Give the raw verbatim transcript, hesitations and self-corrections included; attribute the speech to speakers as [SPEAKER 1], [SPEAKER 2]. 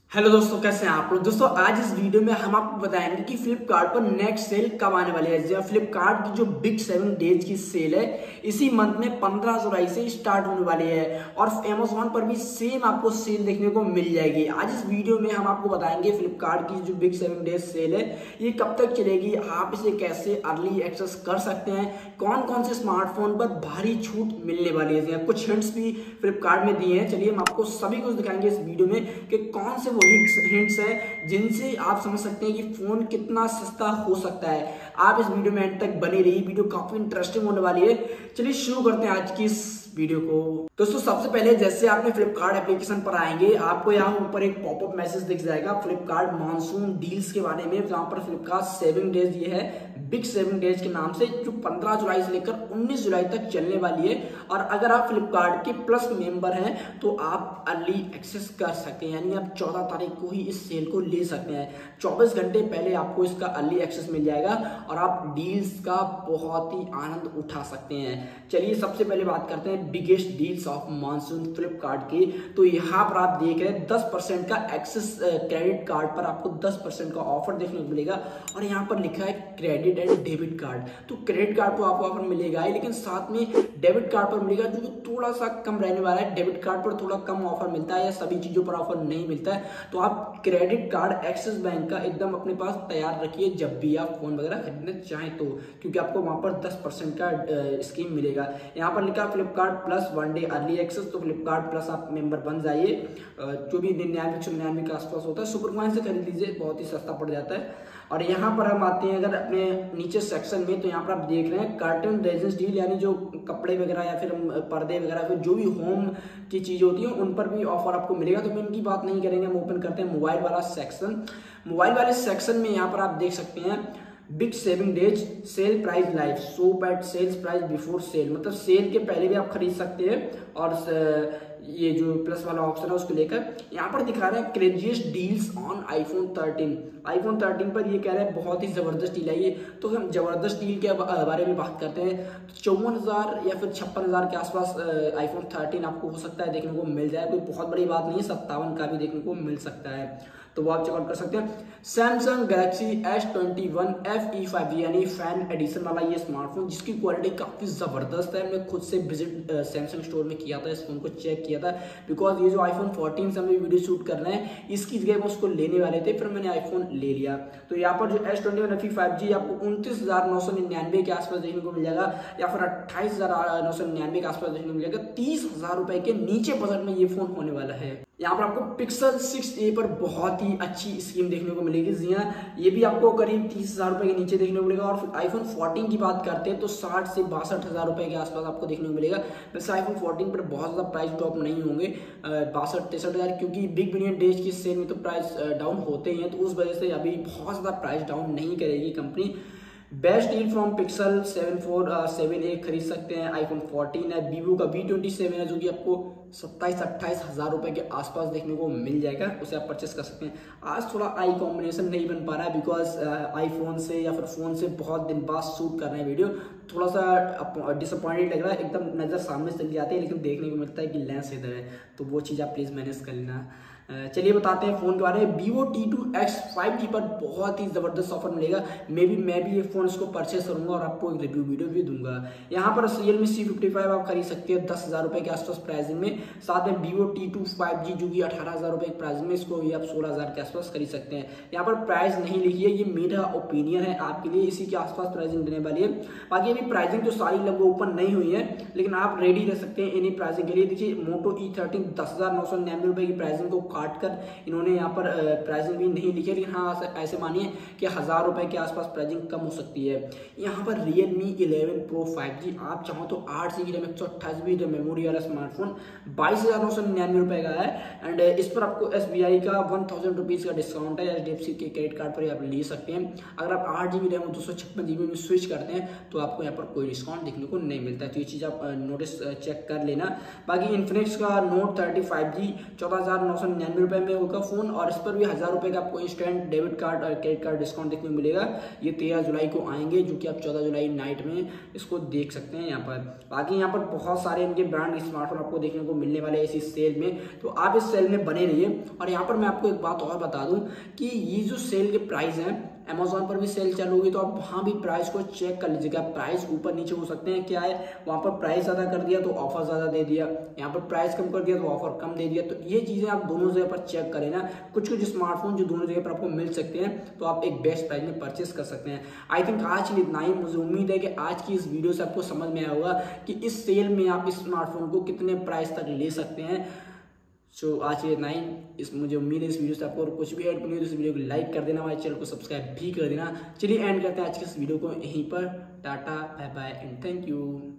[SPEAKER 1] Hello दोस्तों, कैसे हैं आप लोग। दोस्तों आज इस वीडियो में हम आपको बताएंगे कि फ्लिपकार्ट पर नेक्स्ट सेल कब आने वाली है। फ्लिपकार्ट की जो बिग सेवन डेज की सेल है इसी मंथ में पंद्रह जुलाई से स्टार्ट होने वाली है और अमेज़न पर भी सेम आपको सेल देखने को मिल जाएगी। आज इस वीडियो में हम आपको बताएंगे फ्लिपकार्ट की जो बिग सेवन डेज सेल है ये कब तक चलेगी, आप इसे कैसे अर्ली एक्सेस कर सकते हैं, कौन कौन से स्मार्टफोन पर भारी छूट मिलने वाली है। कुछ हिंट्स भी फ्लिपकार्ट में दिए हैं। चलिए हम आपको सभी कुछ दिखाएंगे इस वीडियो में कि कौन से हिंट्स है जिनसे आप समझ सकते हैं कि फोन कितना सस्ता हो सकता है। आप इस वीडियो में एंड तक बने रहिए, वीडियो काफी इंटरेस्टिंग होने वाली है। चलिए शुरू करते हैं आज की इस वीडियो को। दोस्तों सबसे पहले जैसे आपने फ्लिपकार्ट एप्लीकेशन पर आएंगे आपको यहाँ ऊपर एक पॉपअप मैसेज दिख जाएगा फ्लिपकार्ट मानसून डील्स के बारे में, जहां पर फ्लिपकार्ट सेवन डेज ये है बिग सेवन डेज के नाम से, जो पंद्रह जुलाई से लेकर उन्नीस जुलाई तक चलने वाली है। और अगर आप फ्लिपकार्ट के प्लस मेंबर हैं तो आप अर्ली एक्सेस कर सकते हैं, यानी आप चौदह तारीख को ही इस सेल को ले सकते हैं। चौबीस घंटे पहले आपको इसका अर्ली एक्सेस मिल जाएगा और आप डील्स का बहुत ही आनंद उठा सकते हैं। चलिए सबसे पहले बात करते हैं biggest deals of monsoon Flipkart की। तो यहाँ पर आप देख रहे हैं दस परसेंट का एक्सेस क्रेडिट कार्ड पर आपको दस परसेंट का ऑफर देखने को मिलेगा और यहाँ पर लिखा है क्रेडिट एंड डेबिट कार्ड। तो क्रेडिट कार्ड तो आपको ऑफर मिलेगा ही, लेकिन साथ में डेबिट कार्ड पर मिलेगा जो थोड़ा सा कम रहने वाला है। डेबिट कार्ड पर थोड़ा कम ऑफर मिलता है या सभी चीजों पर ऑफर नहीं मिलता है। तो आप क्रेडिट कार्ड एक्सिस बैंक का एकदम अपने पास तैयार रखिए जब भी आप फोन वगैरह खरीदना चाहें तो, क्योंकि आपको वहां पर दस परसेंट का स्कीम मिलेगा। यहाँ पर लिखा Flipkart plus one day early access, तो फ्लिपकार्ट प्लस आप मेंबर बन जाइए। जो भी निन्यानवे सौ निन्यानवे के आसपास होता है, सुपर कॉइन से खरीद लीजिए, बहुत ही सस्ता पड़ जाता है। और यहाँ पर हम आते हैं अगर अपने नीचे सेक्शन में, तो यहाँ पर आप देख रहे हैं कर्टन रेजिन डील, यानी जो कपड़े वगैरह या फिर पर्दे वगैरह फिर जो भी होम की चीजें होती हैं उन पर भी ऑफर आपको मिलेगा। तो हम इनकी बात नहीं करेंगे, हम ओपन करते हैं मोबाइल वाला सेक्शन। मोबाइल वाले सेक्शन में यहाँ पर आप देख सकते हैं big saving days sale price live show at sales price before sale, मतलब सेल के पहले भी आप खरीद सकते हैं। और ये जो प्लस वाला ऑप्शन है उसको लेकर यहाँ पर दिखा रहे हैं craziest deals on iPhone thirteen. IPhone thirteen पर ये कह रहे हैं बहुत ही जबरदस्त डील है ये। तो हम जबरदस्त डील के बारे में बात करते हैं। चौवन हजार या फिर छप्पन हजार के आसपास आईफोन थर्टीन आपको हो सकता है देखने को मिल जाए, कोई बहुत बड़ी बात नहीं है। सत्तावन का भी देखने को मिल सकता है, तो वो आप चेकआउट कर सकते हैं। Samsung Galaxy S twenty one F E five G यानी फैन एडिशन वाला ये स्मार्टफोन, जिसकी क्वालिटी काफी जबरदस्त है। मैं खुद से विजिट सैमसंग स्टोर में किया था, इस फोन को चेक किया था, बिकॉज ये जो आईफोन फोर्टीन से हम वीडियो शूट कर रहे हैं इसकी जगह उसको लेने वाले थे, फिर मैंने आईफोन ले लिया। तो यहाँ पर जो S twenty one F E five G आपको उनतीस हजार नौ सौ निन्यानवे के आसपास देखने को मिल जाएगा, या फिर अट्ठाईस हजार नौ सौ निन्यानवे के आसपास देखने को मिल जाएगा। तीस हजार रुपए के नीचे बजट में ये फोन होने वाला है। यहाँ पर आपको पिक्सल सिक्स ए पर बहुत ही अच्छी स्कीम देखने को मिलेगी। जी हाँ, ये भी आपको करीब तीस हजार रुपए के नीचे देखने को मिलेगा। और आईफोन फोर्टीन की बात करते हैं तो साठ से बासठ हजार रुपए के आसपास आपको देखने को मिलेगा। वैसे आईफोन फोर्टीन पर बहुत ज्यादा प्राइस ड्रॉप नहीं होंगे, बासठ तिरसठ हजार, क्योंकि बिग बिलियन डेज की सेल में तो प्राइस डाउन होते ही हैं, तो उस वजह से अभी बहुत ज्यादा प्राइस डाउन नहीं करेगी company. Best deal from Pixel seven four seven A खरीद सकते हैं। आईफोन फोर्टीन है, वीवो का वी ट्वेंटी सेवन है जो कि आपको सत्ताईस अट्ठाईस हजार रुपए के आसपास देखने को मिल जाएगा, उसे आप परचेस कर सकते हैं। आज थोड़ा आई कॉम्बिनेशन नहीं बन पा रहा है बिकॉज आईफोन से या फिर फोन से बहुत दिन बाद शूट कर रहे हैं वीडियो, थोड़ा सा डिसअपॉइंटेड लग रहा है। एकदम नजर सामने से चली जाती है लेकिन देखने को मिलता है कि लेंस इधर है, तो वो चीज़ आप प्लीज मैनेज कर लेना। चलिए बताते हैं फोन के बारे में। Vivo T two X five G पर बहुत ही जबरदस्त ऑफर मिलेगा। मे भी मैं भी ये फोन इसको परचेस करूंगा और आपको एक रिव्यू वीडियो भी दूंगा। यहाँ पर रियलमी सी फिफ्टी फाइव आप खरीद सकते हैं दस हजार रुपए के आसपास प्राइसिंग में। साथ में Vivo T two five G जो कि अठारह हजार रुपए की प्राइसिंग में, इसको भी आप सोलह हजार के आसपास खरीद सकते हैं। यहाँ पर प्राइस नहीं लिखी है, ये मेरा ओपिनियन है आपके लिए, इसी के आसपास प्राइसिंग देने वाली है। बाकी अभी प्राइसिंग तो सारी लगभग ओपन नहीं हुई है, लेकिन आप रेडी रह सकते हैं इन्हीं प्राइसिंग के लिए। देखिए मोटो ई थर्टीन दस हजार नौ सौ निन्यानवे रुपए की प्राइसिंग को काट कर इन्होंने यहाँ पर प्राइसिंग भी नहीं लिखी है, लेकिन हाँ ऐसे मानिए कि हजार रुपए के आसपास प्राइसिंग कम हो सकती है। यहाँ पर Realme eleven pro five G आप चाहो तो आठ जी बी रैम एक सौ अट्ठाईस जी बी मेमोरी वाला स्मार्टफोन बाईस हजार नौ सौ निन्यानवे रुपए का है। एंड इस पर आपको एस बी आई का वन थाउजेंड रुपीज का डिस्काउंट है, एच डी एफ सी के क्रेडिट कार्ड पर आप ले सकते हैं। अगर आप आठ जी बी रैम दो सौ छप्पन जी बी में स्विच करते हैं तो आपको यहाँ पर कोई डिस्काउंट देखने को नहीं मिलता है, तो ये चीज़ आप नोटिस चेक कर लेना। बाकी इन्फिनिक्स का नोट थर्टी फाइव जी चौदह हजार नौ सौ निन्यानवे निन्यानवे रुपए में होगा फोन, और इस पर भी हजार रुपए का आपको इंस्टेंट डेबिट कार्ड और क्रेडिट कार्ड डिस्काउंट देखने को मिलेगा। ये तेरह जुलाई को आएंगे, जो कि आप चौदह जुलाई नाइट में इसको देख सकते हैं यहाँ पर। बाकी यहाँ पर बहुत सारे इनके ब्रांड स्मार्टफोन आपको देखने को मिलने वाले हैं इस सेल में, तो आप इस सेल में बने रहिए। और यहाँ पर मैं आपको एक बात और बता दूं कि ये जो सेल के प्राइस हैं, अमेजोन पर भी सेल चालू होगी, तो आप वहां भी प्राइस को चेक कर लीजिएगा। प्राइस ऊपर नीचे हो सकते हैं, क्या है वहां पर प्राइस ज्यादा कर दिया तो ऑफर ज्यादा दे दिया, यहाँ पर प्राइस कम कर दिया तो ऑफर कम दे दिया। तो ये चीजें आप दोनों जगह पर चेक करें ना। कुछ कुछ स्मार्टफोन जो दोनों जगह पर आपको मिल सकते हैं, तो आप एक बेस्ट प्राइस में परचेस कर सकते हैं। आई थिंक आज के लिए इतना ही। मुझे उम्मीद है कि आज की इस वीडियो से आपको समझ में आया होगा कि इस सेल में आप इस स्मार्टफोन को कितने प्राइस तक ले सकते हैं। सो so, आज ये नाइन इस मुझे उम्मीद है इस वीडियो से आपको और कुछ भी ऐड करनी हो तो इस वीडियो को लाइक कर देना, हमारे चैनल को सब्सक्राइब भी कर देना। चलिए एंड करते हैं आज के इस वीडियो को यहीं पर। Tata, bye bye and thank you.